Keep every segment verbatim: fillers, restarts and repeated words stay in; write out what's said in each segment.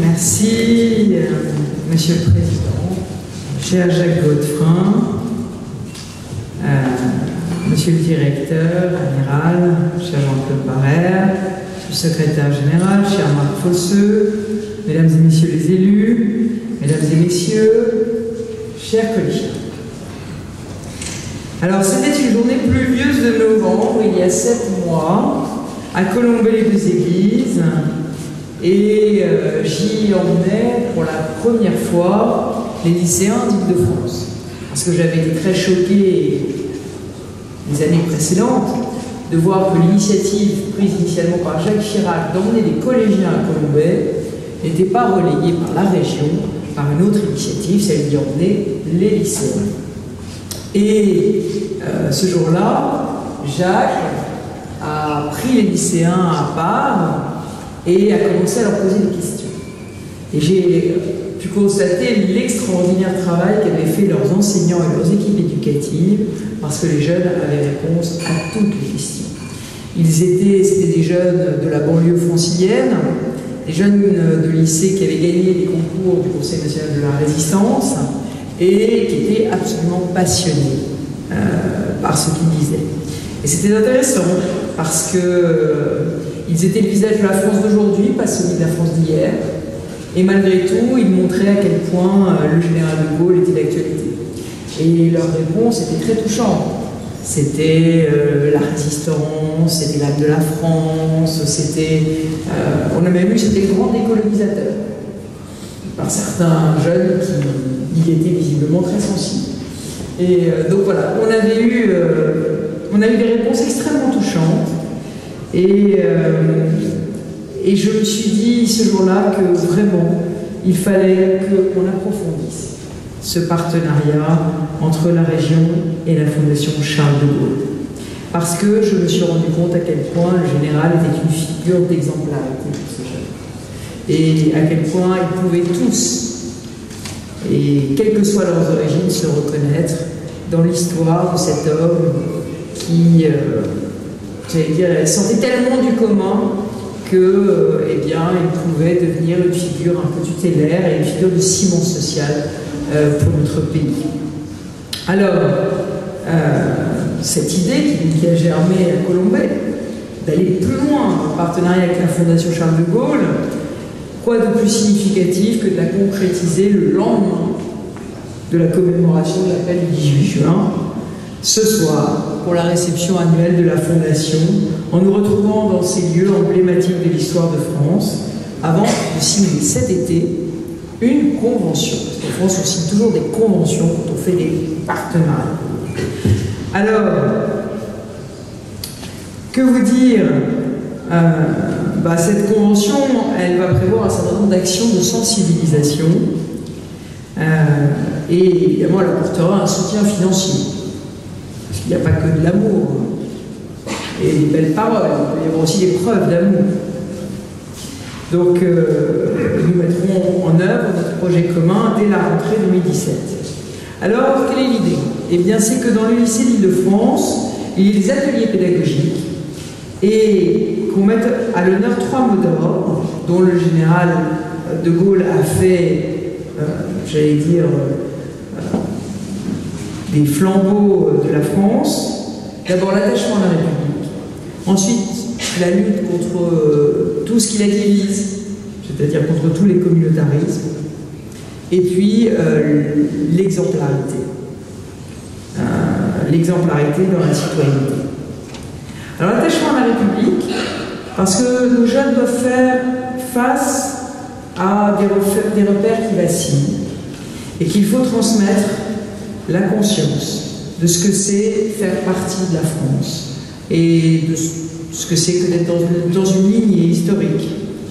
Merci, euh, Monsieur le Président, cher Jacques Godefrin, euh, Monsieur le Directeur, Amiral, cher Jean-Claude Barrère, Monsieur le Secrétaire Général, cher Marc Fosseux, Mesdames et Messieurs les élus, Mesdames et Messieurs, chers collégiens. Alors, c'était une journée pluvieuse de novembre, il y a sept mois, à Colombey-les-Deux-Églises, et euh, j'y emmenais pour la première fois les lycéens d'Île-de-France. Parce que j'avais été très choquée les années précédentes de voir que l'initiative prise initialement par Jacques Chirac d'emmener des collégiens à Colombey n'était pas relayée par la région, par une autre initiative, celle d'y emmener les lycéens. Et euh, ce jour-là, Jacques a pris les lycéens à part et a commencé à leur poser des questions. Et j'ai pu constater l'extraordinaire travail qu'avaient fait leurs enseignants et leurs équipes éducatives, parce que les jeunes avaient réponse à toutes les questions. Ils étaient, c'était des jeunes de la banlieue francilienne, des jeunes de lycée qui avaient gagné les concours du Conseil national de la résistance et qui étaient absolument passionnés euh, par ce qu'ils disaient. Et c'était intéressant parce que euh, ils étaient le visage de la France d'aujourd'hui, pas celui de la France d'hier. Et malgré tout, ils montraient à quel point euh, le général de Gaulle était d'actualité. Et leur réponse était très touchante. C'était euh, la résistance, c'était l'âme de la France, c'était... Euh, on a même vu, c'était le grand décolonisateur. Par certains jeunes qui y étaient visiblement très sensibles. Et euh, donc voilà, on avait eu, euh, on a eu des réponses extrêmement touchantes. Et, euh, et je me suis dit ce jour-là que vraiment, il fallait qu'on approfondisse ce partenariat entre la région et la Fondation Charles de Gaulle. Parce que je me suis rendu compte à quel point le général était une figure d'exemplarité pour ces jeunes. Et à quel point ils pouvaient tous, et quelles que soient leurs origines, se reconnaître dans l'histoire de cet homme qui... Euh, J'allais dire, elle sentait tellement du commun que, euh, eh bien, il pouvait devenir une figure un peu tutélaire et une figure de ciment social euh, pour notre pays. Alors, euh, cette idée qui, qui a germé à Colombey, d'aller plus loin en partenariat avec la Fondation Charles de Gaulle, quoi de plus significatif que de la concrétiser le lendemain de la commémoration de l'appel du dix-huit juin, ce soir, pour la réception annuelle de la Fondation, en nous retrouvant dans ces lieux emblématiques de l'histoire de France, avant de signer cet été une convention. Parce qu'en France, on signe toujours des conventions quand on fait des partenariats. Alors, que vous dire euh, bah, cette convention, elle va prévoir un certain nombre d'actions de sensibilisation euh, et évidemment, elle apportera un soutien financier. Parce qu'il n'y a pas que de l'amour et des belles paroles, il peut y avoir aussi des preuves d'amour. Donc, euh, nous mettrons en œuvre notre projet commun dès la rentrée deux mille dix-sept. Alors, quelle est l'idée? Eh bien, c'est que dans le lycée d'Île-de-France, il y a des ateliers pédagogiques et qu'on mette à l'honneur trois mots d'ordre dont le général de Gaulle a fait, euh, j'allais dire, euh, des flambeaux de la France. D'abord l'attachement à la République, ensuite la lutte contre euh, tout ce qui la divise, c'est-à-dire contre tous les communautarismes, et puis euh, l'exemplarité, euh, l'exemplarité dans la citoyenneté. Alors l'attachement à la République, parce que nos jeunes doivent faire face à des repères, des repères qui vacillent, et qu'il faut transmettre la conscience de ce que c'est faire partie de la France et de ce que c'est que d'être dans une, dans une lignée historique.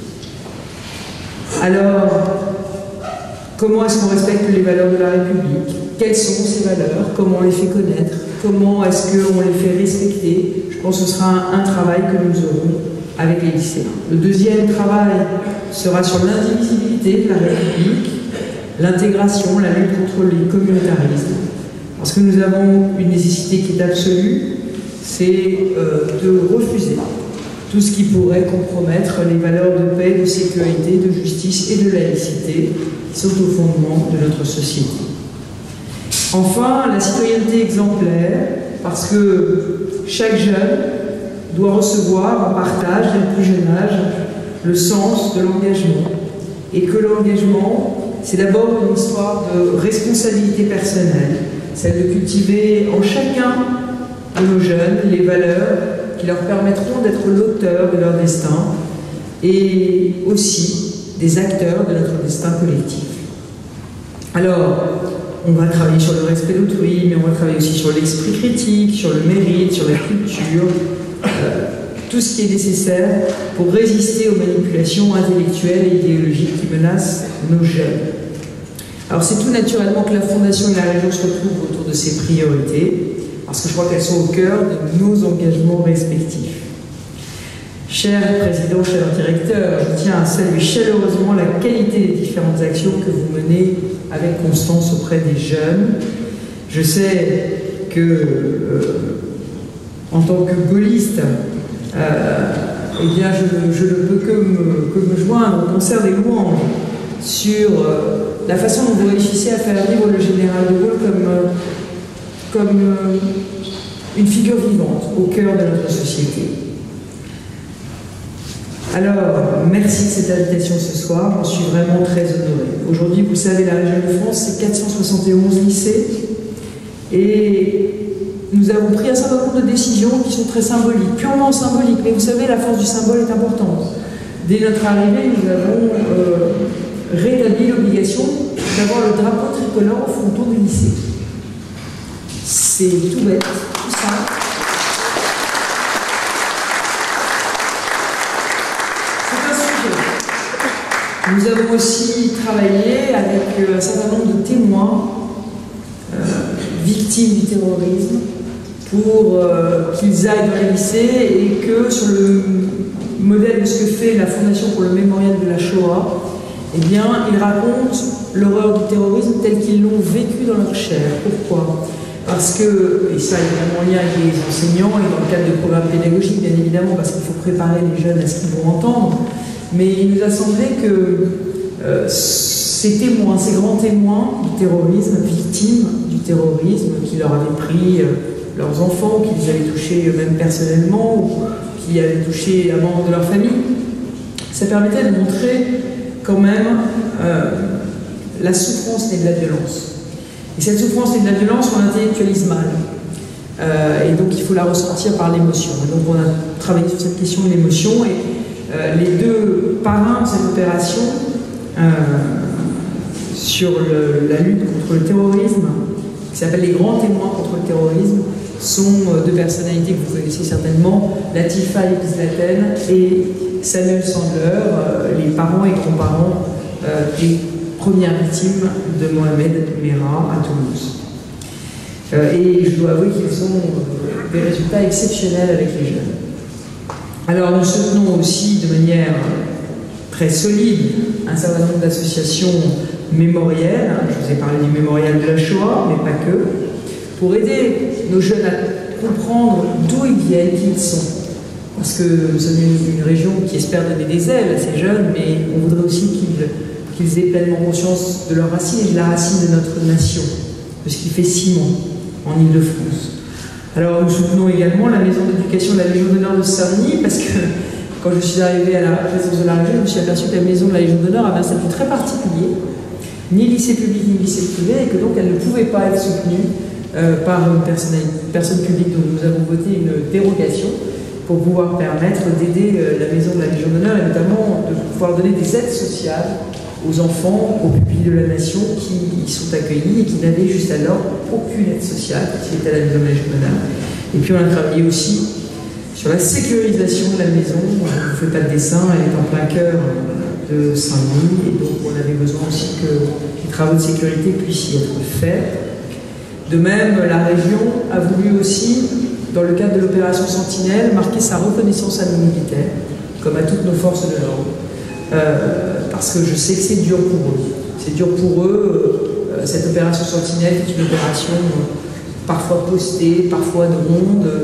Alors, comment est-ce qu'on respecte les valeurs de la République? Quelles sont ces valeurs? Comment on les fait connaître? Comment est-ce qu'on les fait respecter? Je pense que ce sera un, un travail que nous aurons avec les lycéens. Le deuxième travail sera sur l'indivisibilité de la République, l'intégration, la lutte contre les communautarismes. Parce que nous avons une nécessité qui est absolue, c'est euh, de refuser tout ce qui pourrait compromettre les valeurs de paix, de sécurité, de justice et de laïcité qui sont au fondement de notre société. Enfin, la citoyenneté exemplaire, parce que chaque jeune doit recevoir en partage dès le plus jeune âge le sens de l'engagement, et que l'engagement, c'est d'abord une histoire de responsabilité personnelle, celle de cultiver en chacun de nos jeunes les valeurs qui leur permettront d'être l'auteur de leur destin et aussi des acteurs de notre destin collectif. Alors, on va travailler sur le respect d'autrui, mais on va travailler aussi sur l'esprit critique, sur le mérite, sur la culture, euh, tout ce qui est nécessaire pour résister aux manipulations intellectuelles et idéologiques qui menacent nos jeunes. Alors c'est tout naturellement que la Fondation et la région se retrouvent autour de ces priorités, parce que je crois qu'elles sont au cœur de nos engagements respectifs. Cher Président, cher Directeur, je tiens à saluer chaleureusement la qualité des différentes actions que vous menez avec constance auprès des jeunes. Je sais que, euh, en tant que gaulliste, euh, eh bien, je, je ne peux que me, que me joindre au concert des louanges sur euh, la façon dont vous réussissez à faire vivre le général de Gaulle comme, euh, comme euh, une figure vivante au cœur de notre société. Alors, merci de cette invitation ce soir, j'en suis vraiment très honorée. Aujourd'hui, vous le savez, la région de France, c'est quatre cent soixante et onze lycées, et nous avons pris un certain nombre de décisions qui sont très symboliques, purement symboliques, mais vous savez, la force du symbole est importante. Dès notre arrivée, nous avons euh, rétabli l'obligation d'avoir le drapeau tricolore au fronton du lycée. C'est tout bête, tout simple. Nous avons aussi travaillé avec un certain nombre de témoins euh, victimes du terrorisme pour euh, qu'ils aillent dans les lycées et que sur le modèle de ce que fait la Fondation pour le mémorial de la Shoah, eh bien, ils racontent l'horreur du terrorisme telle qu'ils l'ont vécu dans leur chair. Pourquoi ? Parce que, et ça est vraiment en lien avec les enseignants et dans le cadre de programmes pédagogiques, bien évidemment, parce qu'il faut préparer les jeunes à ce qu'ils vont entendre, mais il nous a semblé que euh, ces témoins, ces grands témoins du terrorisme, victimes du terrorisme, qui leur avaient pris euh, leurs enfants, qui les avaient touchés eux-mêmes personnellement, ou qui avaient touché un membre de leur famille, ça permettait de montrer quand même euh, la souffrance née de la violence. Et cette souffrance née de la violence, on l'intellectualise mal. Euh, et donc il faut la ressentir par l'émotion. Donc on a travaillé sur cette question de l'émotion, et Euh, les deux parrains de cette opération euh, sur le, la lutte contre le terrorisme, qui s'appelle les grands témoins contre le terrorisme, sont euh, deux personnalités que vous connaissez certainement, Latifa Lepizlaten et Samuel Sandler, euh, les parents et grands-parents euh, des premières victimes de Mohamed Merah à Toulouse. Euh, et je dois avouer qu'ils ont euh, des résultats exceptionnels avec les jeunes. Alors nous soutenons aussi de manière très solide un certain nombre d'associations mémorielles, je vous ai parlé du mémorial de la Shoah, mais pas que, pour aider nos jeunes à comprendre d'où ils viennent, qui ils sont. Parce que nous sommes une, une région qui espère donner des ailes à ces jeunes, mais on voudrait aussi qu'ils qu'ils aient pleinement conscience de leurs racines et de la racine de notre nation, de ce qui fait ciment en Île-de-France. Alors nous soutenons également la maison d'éducation de la Légion d'honneur de Saint-Denis, parce que quand je suis arrivée à la présidence de la région, je me suis aperçue que la maison de la Légion d'honneur avait un statut très particulier, ni lycée public ni lycée privé, et que donc elle ne pouvait pas être soutenue euh, par une personne, une personne publique. Donc nous avons voté une dérogation pour pouvoir permettre d'aider euh, la maison de la Légion d'honneur, et notamment de pouvoir donner des aides sociales aux enfants, aux pupilles de la nation qui y sont accueillis et qui n'avaient juste alors aucune aide sociale qui était à la maison de la Légion d'honneur. Et puis on a travaillé aussi sur la sécurisation de la maison. Je ne vous fais pas de dessin, elle est en plein cœur de Saint-Denis, et donc on avait besoin aussi que les travaux de sécurité puissent y être faits. De même, la région a voulu aussi, dans le cadre de l'opération Sentinelle, marquer sa reconnaissance à nos militaires, comme à toutes nos forces de l'ordre. Euh, parce que je sais que c'est dur pour eux. C'est dur pour eux, euh, cette opération Sentinelle est une opération euh, parfois postée, parfois de ronde,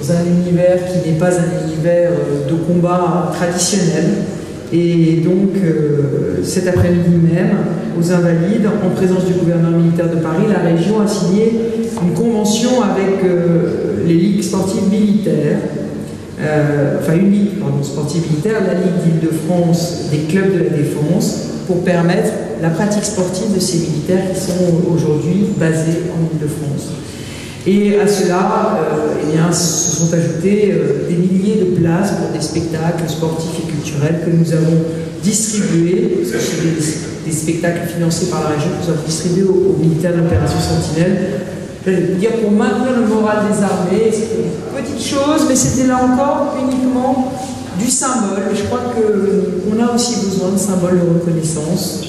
dans un univers qui n'est pas un univers de combat traditionnel. Et donc, euh, cet après-midi même, aux Invalides, en présence du gouverneur militaire de Paris, la région a signé une convention avec euh, les ligues sportives militaires, euh, enfin une ligue pardon, sportive militaire, la Ligue d'Île-de-France des clubs de la défense, pour permettre la pratique sportive de ces militaires qui sont aujourd'hui basés en Île-de-France. Et à cela, euh, eh bien, se sont ajoutés euh, des milliers de places pour des spectacles sportifs et culturels que nous avons distribués, parce que c'est des, des spectacles financés par la région, que nous avons distribués aux, aux militaires de l'opération Sentinelle. J'allais dire pour maintenir le moral des armées, c'était une petite chose, mais c'était là encore uniquement du symbole. Je crois qu'on a aussi besoin de symboles de reconnaissance,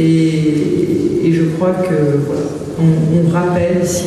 et, et je crois que voilà, on, on rappelle ici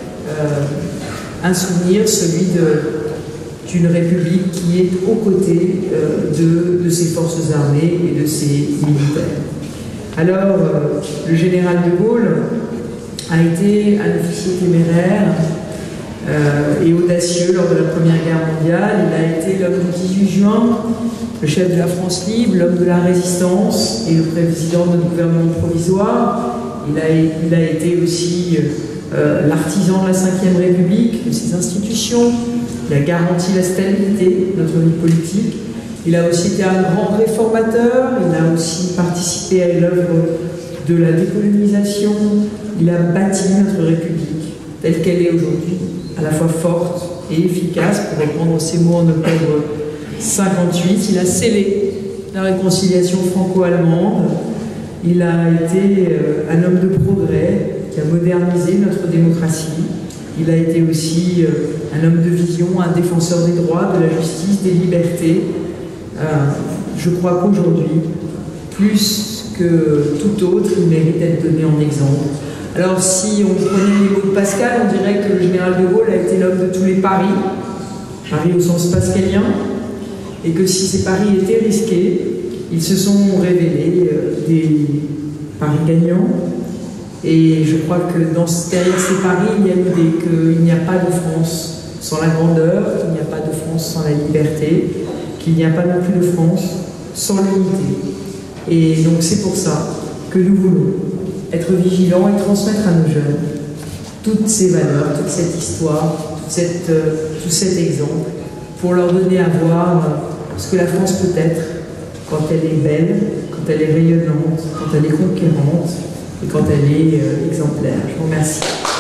Euh, un souvenir, celui d'une République qui est aux côtés euh, de, de ses forces armées et de ses militaires. Alors, euh, le général de Gaulle a été un officier téméraire euh, et audacieux lors de la Première Guerre mondiale. Il a été l'homme du dix-huit juin, le chef de la France libre, l'homme de la résistance et le président de notre gouvernement provisoire. Il a, il a été aussi euh, Euh, l'artisan de la cinquième République, de ses institutions. Il a garanti la stabilité de notre vie politique. Il a aussi été un grand réformateur. Il a aussi participé à l'œuvre de la décolonisation. Il a bâti notre République telle qu'elle est aujourd'hui, à la fois forte et efficace, pour reprendre ces mots en octobre cinquante-huit. Il a scellé la réconciliation franco-allemande. Il a été euh, un homme de progrès qui a modernisé notre démocratie. Il a été aussi euh, un homme de vision, un défenseur des droits, de la justice, des libertés. Euh, je crois qu'aujourd'hui, plus que tout autre, il mérite d'être donné en exemple. Alors si on prenait les mots de Pascal, on dirait que le général de Gaulle a été l'homme de tous les paris, paris au sens pascalien, et que si ces paris étaient risqués, ils se sont révélés euh, des paris gagnants. Et je crois que dans, derrière ces paris, il y a l'idée qu'il n'y a pas de France sans la grandeur, qu'il n'y a pas de France sans la liberté, qu'il n'y a pas non plus de France sans l'unité. Et donc c'est pour ça que nous voulons être vigilants et transmettre à nos jeunes toutes ces valeurs, toute cette histoire, toute cette, euh, tout cet exemple, pour leur donner à voir ce que la France peut être quand elle est belle, quand elle est rayonnante, quand elle est conquérante, et quand elle est euh, exemplaire. Je vous remercie.